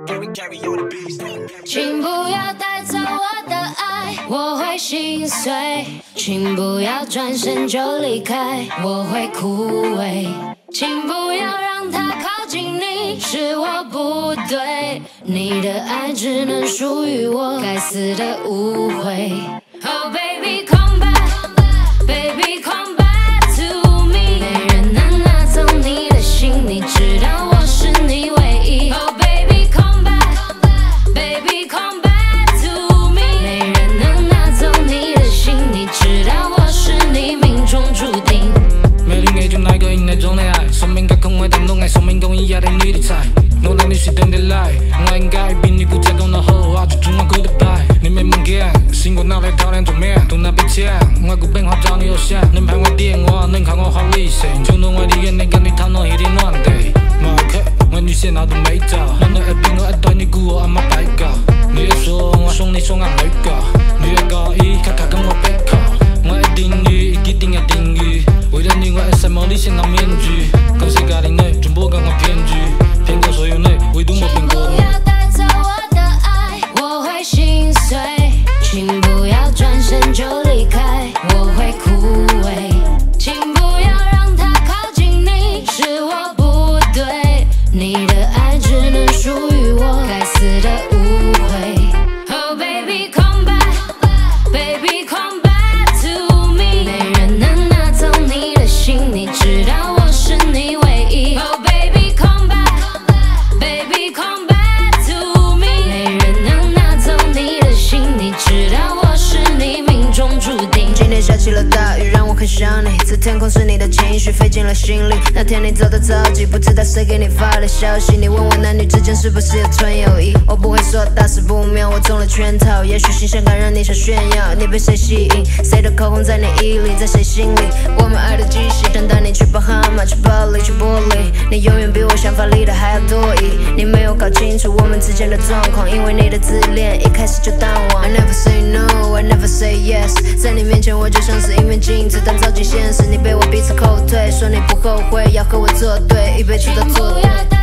请不要带走我的爱，我会心碎。请不要转身就离开，我会枯萎。请不要让他靠近你，是我不对。你的爱只能属于我，该死的误会。Oh baby come back, baby come back to me。没人能拿走你的心，你知道我是你唯一。Oh baby come back, baby come back to me。没人能拿走你的心，你知道我是你命中注定。 没另一种哪个因那种的爱，生命隔空会疼痛爱，生命供应压的你的菜。我让你是等得来，我应该比你更加懂得后话，就中我过的牌。你没梦想，醒过脑袋讨厌做面，从那边抢，我固变化找你偶像，能拍我电话，能看我发微信，就弄我的眼泪跟你讨论一点暖的。马克，我女线脑都没找，难道爱比我爱对你孤我阿妈白搞？你也说我送你送俺没搞，你也高一卡卡跟我背靠，我爱定语，一定要定语，为了你我爱什么你先拿面具，跟谁家的你，全部跟我骗局，骗过所有你，唯独没骗过你。 请不要带走我的爱，我会心碎。请不要转身就离开，我会枯萎。请不要让他靠近你，是我不对。你的爱只能属于我，该死的误会。Oh baby come back, baby come back to me。没人能拿走你的心，你知道我是你唯一。Oh baby come back, baby come back to me。没人能拿走你的心，你知道我是你命中注定。 今天下起了大雨，让我很想你。这天空是你的情绪飞进了心里。那天你走的着急，不知道谁给你发的消息。你问我男女之间是不是有纯友谊？我不会说大事不妙，我中了圈套。也许新鲜感让你想炫耀，你被谁吸引？谁的口红在你衣里，在谁心里？我们爱的机器，想带你去巴哈马，去巴黎，去柏林。你永远比我想法里的还要多疑。你没有搞清楚我们之间的状况，因为你的自恋一开始就淡忘。I never say no, I never say yes。在你面前我就像是一面镜子，但照进现实，你被我彼此后退，说你不后悔，要和我作对，一辈子都作对。